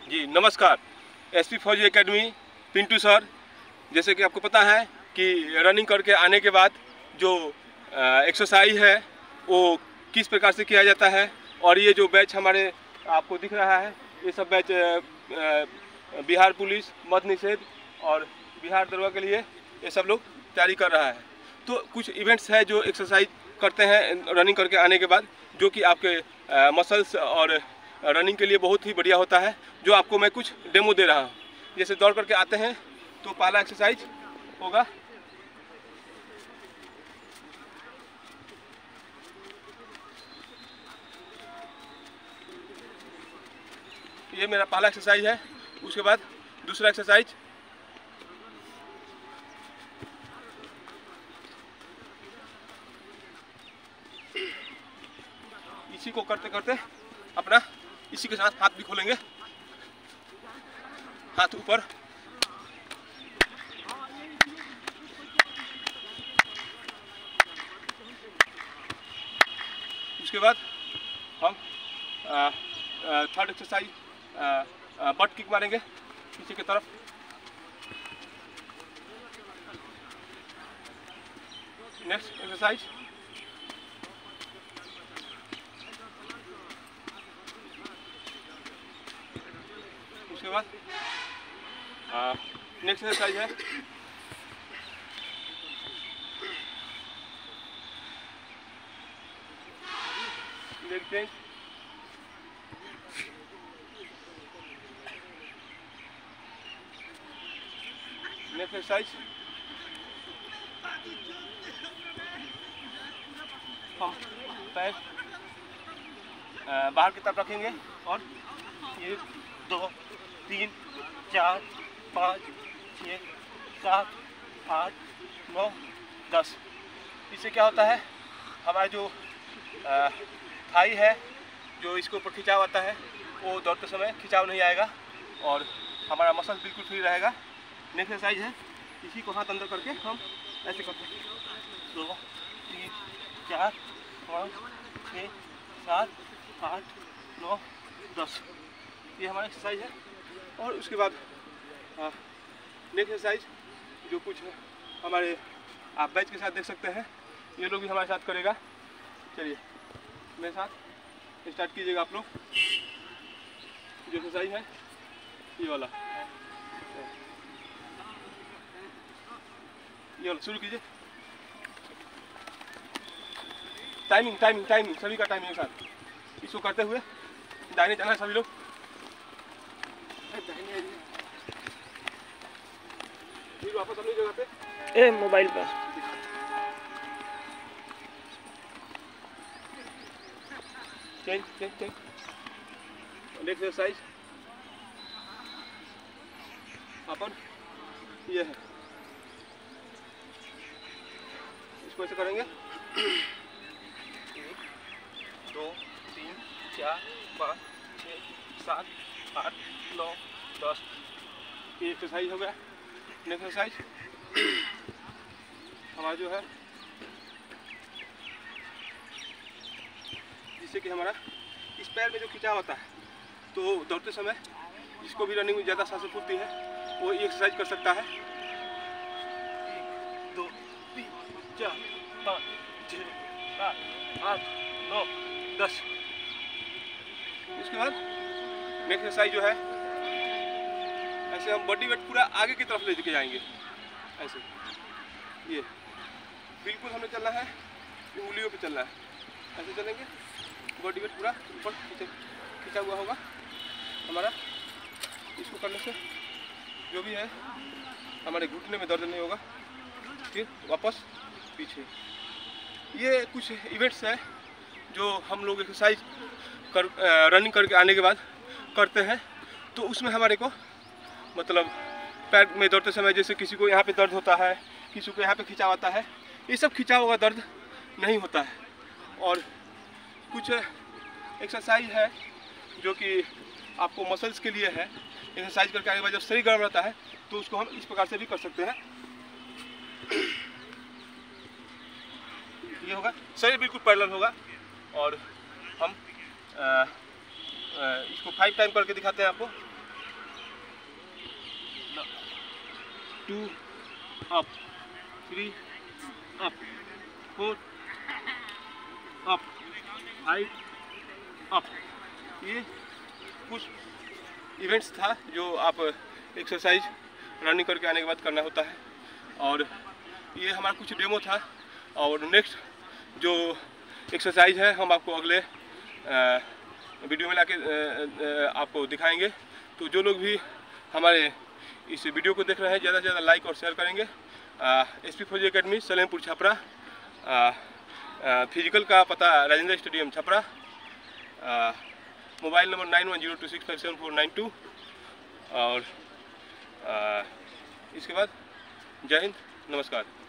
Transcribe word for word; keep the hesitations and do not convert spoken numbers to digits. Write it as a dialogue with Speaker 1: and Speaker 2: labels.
Speaker 1: जी नमस्कार। एसपी फौजी academy Pintu sir. जैसे कि आपको पता है कि रनिंग करके आने के बाद जो एक्सरसाइज है वो किस प्रकार से किया जाता है, और ये जो बैच हमारे आपको दिख रहा है ये सब बैच बिहार पुलिस, मद्य निषेध और बिहार दरोगा के लिए ये सब लोग तैयारी कर रहा है। तो कुछ इवेंट्स है जो एक्सरसाइज करते हैं रनिंग करके आने के बाद, जो कि आपके मसल्स और रनिंग के लिए बहुत ही बढ़िया होता है, जो आपको मैं कुछ डेमो दे रहा हूँ। जैसे दौड़ करके आते हैं तो पहला एक्सरसाइज होगा ये मेरा पहला एक्सरसाइज है। उसके बाद दूसरा एक्सरसाइज इसी को करते करते अपना इसी के साथ हाथ भी खोलेंगे, हाथ ऊपर, उसके बाद हम थर्ड एक्सरसाइज बट किक मारेंगे पीछे की तरफ। नेक्स्ट एक्सरसाइज उसके बाद नेक्स्ट एक्सरसाइज है लेग चेंज। नेक्स्ट एक्सरसाइज हम पैर बाहर की तरफ रखेंगे और ये दो तीन चार पाँच छः सात आठ नौ दस। इससे क्या होता है, हमारा जो थाई है जो इसके ऊपर खिंचाव आता है वो दौड़ते समय खिंचाव नहीं आएगा और हमारा मसल बिल्कुल फ्री रहेगा। नेक्स्ट एक्सरसाइज है इसी को हाथ अंदर करके हम ऐसे करते हैं, दो तीन चार पाँच छः सात आठ नौ दस। ये हमारा एक्सरसाइज है। और उसके बाद नेक्स्ट एक्सरसाइज जो कुछ हमारे आप बैच के साथ देख सकते हैं, ये लोग भी हमारे साथ करेगा। चलिए मेरे साथ स्टार्ट कीजिएगा आप लोग। जो एक्सरसाइज है ये वाला ये वाला शुरू कीजिए। टाइमिंग टाइमिंग टाइमिंग सभी का टाइमिंग के साथ इसको करते हुए दाहिने जाना है सभी लोग। फिर वापस अपनी जगह पे
Speaker 2: ए मोबाइल पर
Speaker 1: change change change. Next exercise अपन ये है, इसको ऐसे करेंगे एक दो तीन चार पाँच छः सात आठ नौ दस। ये एक्सरसाइज हो गया। नेक्स्ट एक्सरसाइज हमारा जो है जिससे कि हमारा इस पैर में जो खिंचाव होता है, तो दौड़ते समय जिसको भी रनिंग में ज़्यादा सांसें फूलती है वो ये एक्सरसाइज कर सकता है। एक दो तीन चार पाँच छः सात आठ नौ दस। उसके बाद नेक्स्ट एक्सरसाइज जो है ऐसे हम बॉडी वेट पूरा आगे की तरफ लेके जाएंगे। ऐसे ये बिल्कुल हमें चलना है, उंगलियों पे चलना है। ऐसे चलेंगे, बॉडी वेट पूरा ऊपर खींचा हुआ होगा हमारा। इसको करने से जो भी है हमारे घुटने में दर्द नहीं होगा। फिर वापस पीछे। ये कुछ इवेंट्स है जो हम लोग एक्सरसाइज कर रनिंग करके आने के बाद करते हैं। तो उसमें हमारे को मतलब पैर में दौड़ते समय जैसे किसी को यहाँ पे दर्द होता है, किसी को यहाँ पे खिंचाव आता है, ये सब खिंचाव हुआ दर्द नहीं होता है। और कुछ एक्सरसाइज है जो कि आपको मसल्स के लिए है। एक्सरसाइज करके आने के बाद जब शरीर गर्म रहता है तो उसको हम इस प्रकार से भी कर सकते हैं। ये होगा, शरीर बिल्कुल पैरेलल होगा और हम आ, आ, इसको फाइव टाइम करके दिखाते हैं आपको। Two up, three up, four up, five up. ये कुछ इवेंट्स था जो आप एक्सरसाइज रनिंग करके आने के बाद करना होता है। और ये हमारा कुछ डेमो था, और नेक्स्ट जो एक्सरसाइज है हम आपको अगले आ, वीडियो में लाके आपको दिखाएंगे। तो जो लोग भी हमारे इस वीडियो को देख रहे हैं ज़्यादा से ज़्यादा लाइक और शेयर करेंगे। एस पी फौजी अकेडमी सलेमपुर छपरा, फिजिकल का पता Rajendra stadium Chhapra, mobile number nine one zero two six five seven four nine two. और आ, इसके बाद जय हिंद, नमस्कार।